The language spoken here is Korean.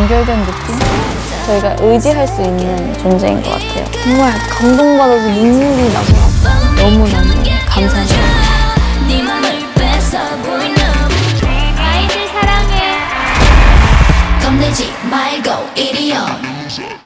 연결된 느낌? 저희가 의지할 수 있는 존재인 것 같아요. 정말 감동받아서 눈물이 나서 너무너무 감사해요.